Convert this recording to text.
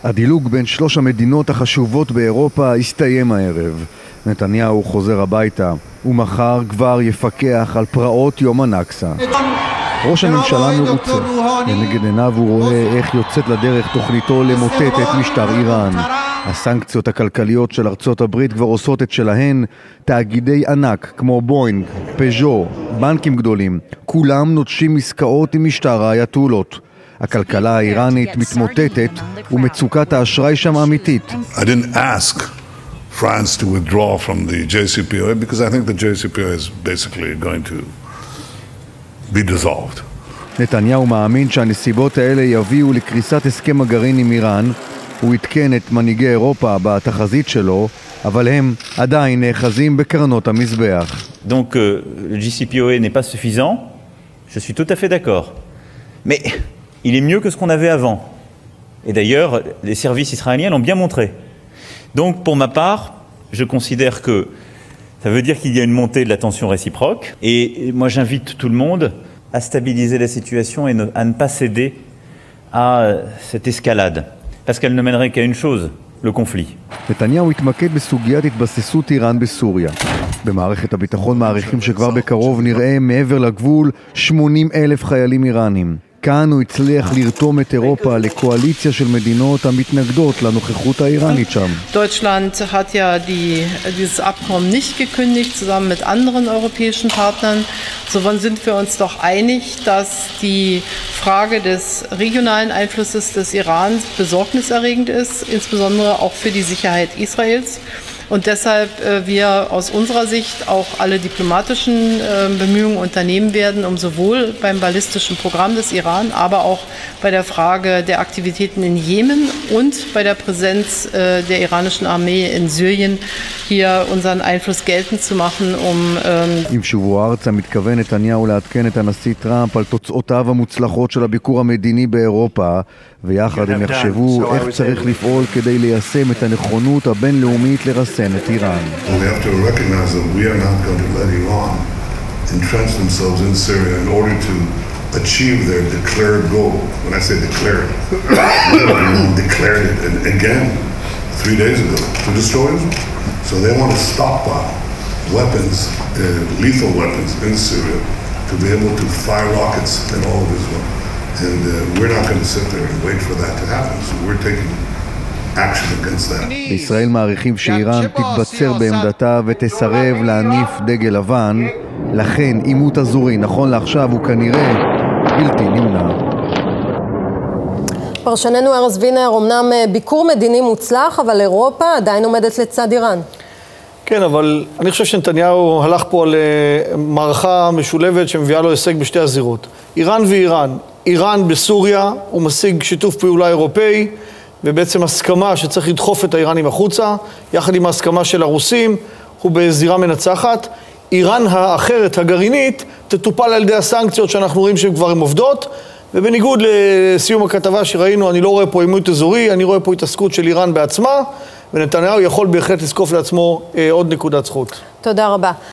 הדילוג בין שלוש המדינות החשובות באירופה הסתיים הערב. נתניהו חוזר הביתה, ומחר כבר יפקח על פרעות יום הנכסה. ראש הממשלה מרוצה, לנגד עיניו הוא רואה איך יוצאת לדרך תוכניתו למוטט את משטר איראן. הסנקציות הכלכליות של ארצות הברית כבר עושות את שלהן. תאגידי ענק כמו בוינג, פז'ו, בנקים גדולים, כולם נוטשים עסקאות עם משטר האייתולות. הכלכלה האיראנית מתמוטטת ומצוקת האשראי שם אמיתית. I didn't ask France to withdraw from the JCPOA because I think the JCPOA is basically going to be dissolved. נתניהו מאמין שהנסיבות האלה יביאו לקריסת הסכם הגרעין עם איראן. הוא עדכן את מנהיגי אירופה בתחזית שלו, אבל הם עדיין נאחזים בקרנות המזבח. Donc le JCPOA n'est pas suffisant. Je suis tout à fait d'accord. Mais il est mieux que ce qu'on avait avant. Et d'ailleurs, les services israéliens l'ont bien montré. Donc pour ma part, je considère que ça veut dire qu'il y a une montée de la tension réciproque. Et moi j'invite tout le monde à stabiliser la situation et à ne pas céder à cette escalade. Parce qu'elle ne mènerait qu'à une chose, le conflit. נתניהו התמקד בסוגיית התבססות איראן בסוריה. במערכת הביטחון מעריכים שכבר בקרוב נראה מעבר לגבול 80,000 חיילים איראנים. כאן הוא הצליח לרתום את אירופה לקואליציה של מדינות המתנגדות לנוכחות האיראנית שם. Deutschland hat ja dieses Abkommen nicht gekündigt, zusammen mit anderen europäischen Partnern. Insofern sind wir uns doch einig, dass die Frage des regionalen Einflusses des Irans besorgniserregend ist, insbesondere auch für die Sicherheit Israels. Und deshalb wir aus unserer Sicht auch alle diplomatischen Bemühungen unternehmen werden, um sowohl beim ballistischen Programm des Iran, aber auch bei der Frage der Aktivitäten in Jemen und bei der Präsenz der iranischen Armee in Syrien hier unseren Einfluss geltend zu machen, עם שובו ארצה מתכוון נתניהו לעדכן את הנשיא טראמפ על תוצאותיו המוצלחות של הביקור המדיני באירופה, ויחד הם יחשבו איך צריך לפעול כדי ליישם את הנכונות הבינלאומית לרסן את איראן. We have to recognize that we are not going to let Iran entrench themselves in Syria in order to achieve their declared goal. When I say declared, Iran declared it again 3 days ago to destroy Israel. So they want to stockpile weapons, lethal weapons in Syria to be able to fire rockets in all of Israel. And we're not going to sit there and wait for that to happen. So we're taking action against that. בישראל מעריכים שאיראן תתבצר בעמדתה ותסרב להניף דגל לבן. לכן עימות אזורי נכון לעכשיו הוא כנראה בלתי נמנע. פרשננו ארז וינר, אמנם ביקור מדיני מוצלח, אבל אירופה עדיין עומדת לצד איראן. כן, אבל אני חושב שנתניהו הלך פה על מערכה משולבת שמביאה לו הישג בשתי הזירות. איראן ואיראן. איראן בסוריה הוא משיג שיתוף פעולה אירופאי, ובעצם הסכמה שצריך לדחוף את האיראנים החוצה, יחד עם ההסכמה של הרוסים, הוא בזירה מנצחת. איראן האחרת, הגרעינית, תטופל על ידי הסנקציות שאנחנו רואים שהן כבר עובדות, ובניגוד לסיום הכתבה שראינו, אני לא רואה פה עימות אזורי, אני רואה פה התעסקות של איראן בעצמה, ונתניהו יכול בהחלט לזקוף לעצמו עוד נקודת זכות. תודה רבה.